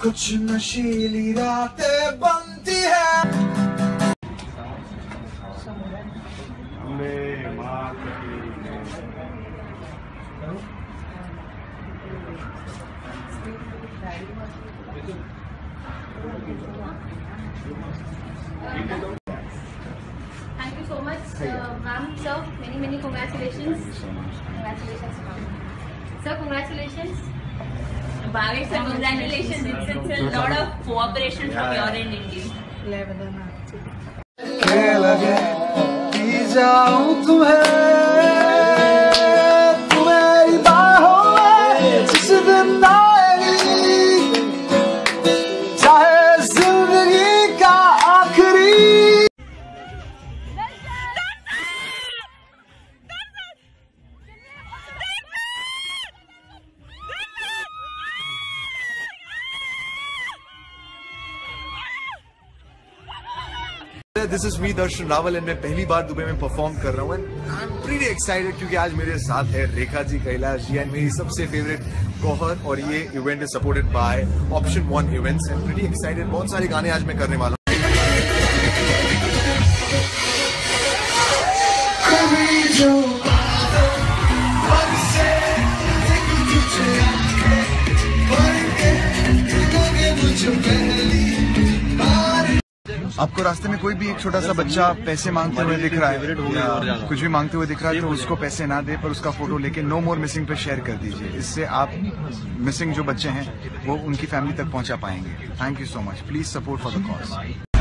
कुछ नशीली रातें बनती है। Thank you so much, ma'am, sir. Many congratulations. Congratulations, ma'am. Sir, congratulations. Bhavik sir, congratulations. It's a lot of cooperation from your end, indeed. लगे पी जाऊं तुम्हें बाहों में जिस दिन आएगी, चाहे जिंदगी का आखिरी। This is me, Darshan Raval, and मैं पहली बार दुबई में परफॉर्म कर रहा हूँ and I am pretty excited क्योंकि आज मेरे साथ है रेखा जी, कैलाश जी एंड मेरी सबसे फेवरेट गौहर, और ये event is supported by option 1 events. And pretty excited, बहुत सारे गाने आज मैं करने वाला हूँ। आपको रास्ते में कोई भी एक छोटा सा बच्चा पैसे मांगते हुए दिख रहा है या कुछ भी मांगते हुए दिख रहा है तो उसको पैसे ना दे, पर उसका फोटो लेके नो मोर मिसिंग पे शेयर कर दीजिए। इससे आप मिसिंग जो बच्चे हैं वो उनकी फैमिली तक पहुंचा पाएंगे। Thank you so much. Please support for the cause.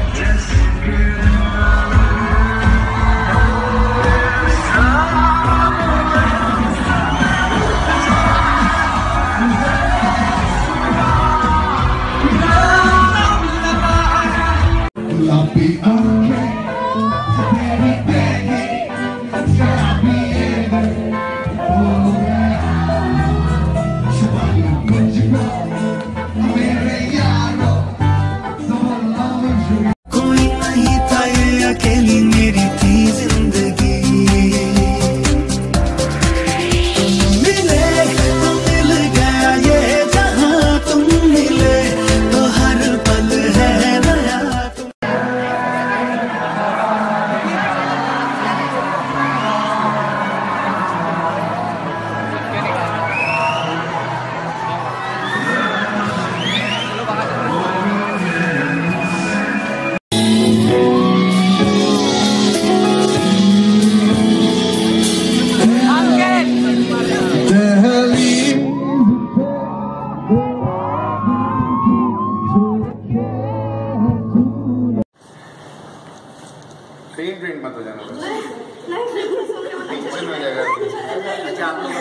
ट्रेन मत हो जाना बस।